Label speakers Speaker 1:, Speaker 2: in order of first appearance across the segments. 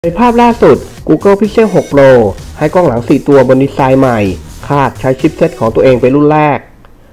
Speaker 1: ในภาพล่าสุด Google Pixel 6 Pro ให้กล้องหลัง 4 ตัวบนดีไซน์ใหม่คาดใช้ชิปเซ็ตของตัวเองเป็นรุ่นแรก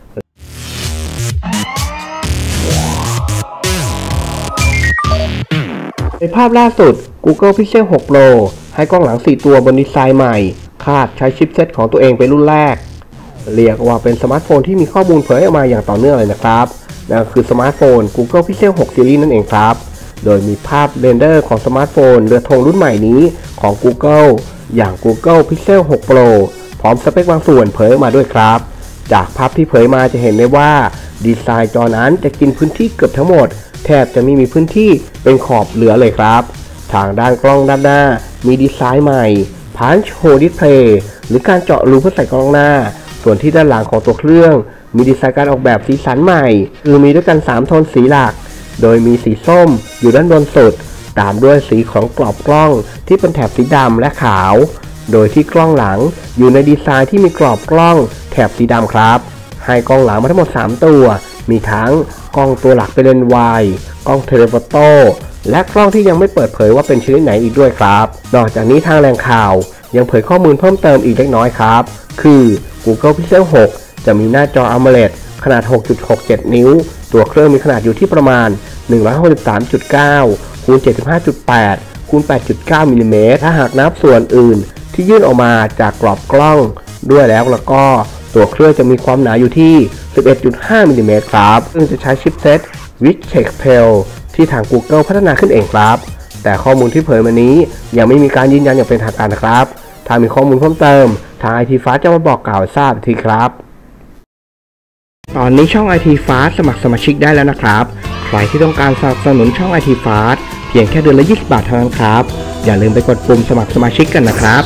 Speaker 1: ในภาพล่าสุด Google Pixel 6 Pro ให้กล้องหลัง 4 ตัวบนดีไซน์ใหม่คาดใช้ชิปเซ็ตของตัวเองเป็นรุ่นแรกเรียกว่าเป็นสมาร์ทโฟนที่มีข้อมูลเผยออกมาอย่างต่อเนื่องเลยนะครับนั่นคือสมาร์ทโฟน Google Pixel 6 Series นั่นเองครับโดยมีภาพเรนเดอร์ของสมาร์ทโฟนเรือธงรุ่นใหม่นี้ของ Google อย่าง Google Pixel 6 Pro พร้อมสเปคบางส่วนเผยออกมาด้วยครับจากภาพที่เผยมาจะเห็นได้ว่าดีไซน์จอนั้นจะกินพื้นที่เกือบทั้งหมดแทบจะไม่มีพื้นที่เป็นขอบเหลือเลยครับทางด้านกล้องด้านหน้ามีดีไซน์ใหม่ Punch Hole Display หรือการเจาะรูเพื่อใส่กล้องหน้าส่วนที่ด้านหลังของตัวเครื่องมีดีไซน์การออกแบบสีสันใหม่คือมีด้วยกัน3โทนสีหลักโดยมีสีส้มอยู่ด้านบนสุดตามด้วยสีของกรอบกล้องที่เป็นแถบสีดำและขาวโดยที่กล้องหลังอยู่ในดีไซน์ที่มีกรอบกล้องแถบสีดำครับให้กล้องหลังมาทั้งหมด3ตัวมีทั้งกล้องตัวหลักเป็นเลนส์วายกล้องเทเลโฟโต้และกล้องที่ยังไม่เปิดเผยว่าเป็นชนิดไหนอีกด้วยครับนอกจากนี้ทางแหล่งข่าวยังเผยข้อมูลเพิ่มเติมอีกเล็กน้อยครับคือ Google Pixel 6 จะมีหน้าจอ AMOLED ขนาด 6.67 นิ้วตัวเครื่องมีขนาดอยู่ที่ประมาณ 163.9 คูณ 75.8 คูณ 8.9 มิลลิเมตรถ้าหากนับส่วนอื่นที่ยื่นออกมาจากกรอบกล้องด้วยแล้วก็ตัวเครื่องจะมีความหนาอยู่ที่ 11.5 มิลลิเมตรครับซึ่งจะใช้ชิปเซ็ต Victech Pel ที่ทาง Google พัฒนาขึ้นเองครับแต่ข้อมูลที่เผยมานี้ยังไม่มีการยืนยันอย่างเป็นทางการนะครับถ้ามีข้อมูลเพิ่มเติมทาง IT Fast จะมาบอกกล่าวทราบทีครับตอนนี้ช่อง IT Fast สมัครสมาชิกได้แล้วนะครับใครที่ต้องการสนับสนุนช่อง IT Fast เพียงแค่เดือนละ20 บาทเท่านั้นครับอย่าลืมไปกดปุ่มสมัครสมาชิกกันนะครับ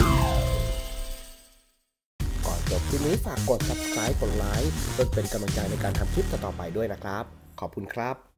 Speaker 1: ก่อนจบคลิปนี้ฝากกด Subscribe กดไลค์เพื่อเป็นกำลังใจในการทำคลิปต่อไปด้วยนะครับขอบคุณครับ